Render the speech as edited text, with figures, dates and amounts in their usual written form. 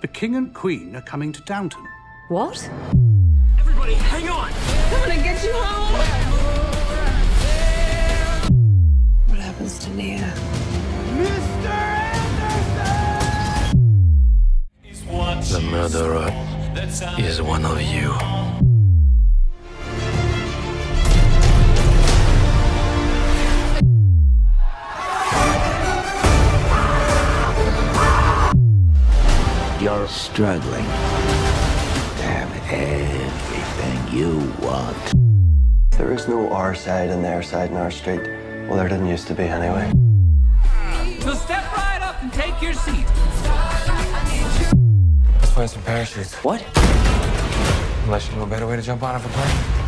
The King and Queen are coming to Downton. What? Everybody, hang on! Coming to get you home! What happens to Nia? Mr. Anderson! The murderer is one of you. You're struggling to have everything you want. There is no our side and their side in our street. Well, there didn't used to be anyway. So step right up and take your seat. Let's find some parachutes. What? Unless you know a better way to jump out of a plane.